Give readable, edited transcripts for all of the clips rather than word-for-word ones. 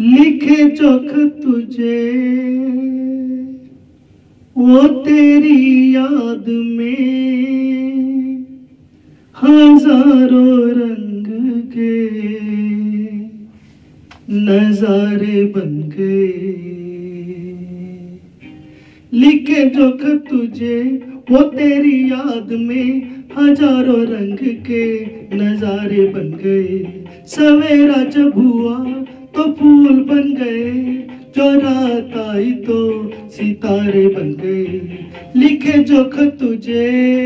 लिखे जो खत तुझे वो तेरी याद में हजारों रंग के नजारे बन गए। लिखे जो खत तुझे वो तेरी याद में हजारों रंग के नजारे बन गए। सवेरा जब हुआ तो फूल बन गए, जो रात आई तो सितारे बन गए। लिखे जो खत तुझे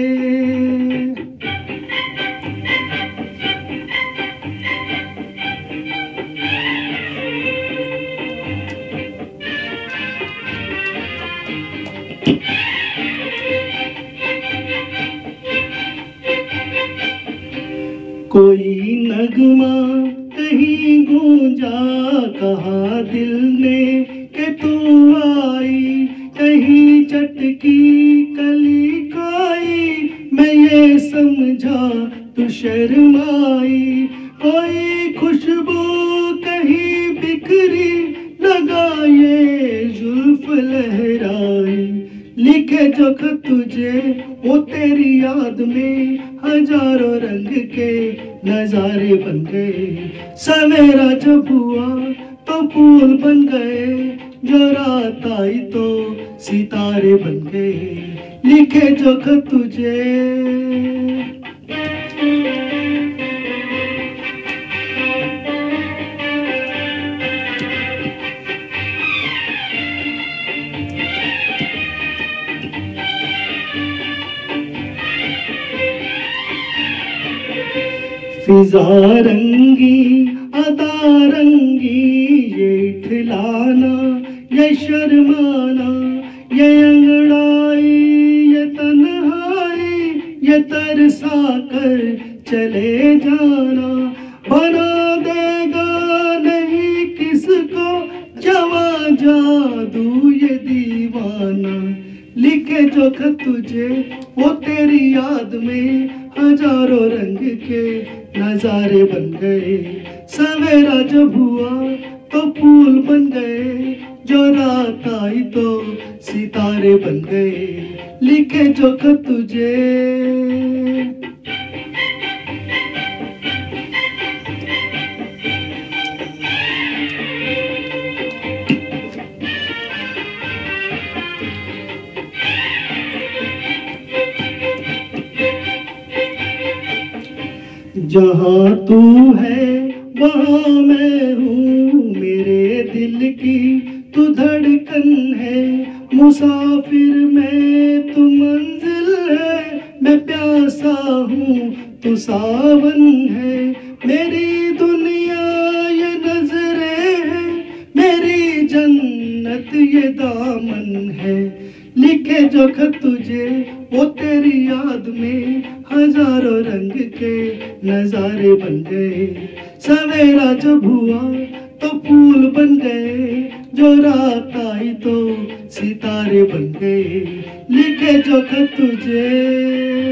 कोई नगमा कहीं गूंजा, कहा दिल ने कि तू आई, कहीं चटकी कली खाई, मैं ये समझा तू शर्माई। कोई खुशबू कहीं बिखरी, लगा ये जुल्फ लहराई। लिखे जो खत तुझे वो तेरी याद में हजारों रंग के नजारे बन गए। सवेरा जब हुआ तो फूल बन गए, जो रात आई तो सितारे बन गए। लिखे जो खत तुझे फिजा रंगी अदा रंगी, ये ठिलाना ये शर्माना, ये अंगड़ाई ये तन्हाई, ये तरसा कर चले जाना। बना देगा नहीं किसको जवा जादू ये दीवाना। लिखे जो खत तुझे वो तेरी याद में हजारों रंग के नजारे बन गए। सवेरा जब हुआ तो फूल बन गए, जो रात आई तो सितारे बन गए। लिखे जो खत तुझे जहाँ तू है वहाँ मैं हूँ, मेरे दिल की तू धड़कन है। मुसाफिर मैं तू मंजिल है, मैं प्यासा हूँ तू सावन है। मेरी दुनिया ये नजरें है, मेरी जन्नत ये दामन है। लिखे जो खत तुझे वो तेरी याद में हजारों रंग के नजारे बन गए। सवेरा जब हुआ तो फूल बन गए, जो रात आई तो सितारे बन गए। लिखे जो खत तुझे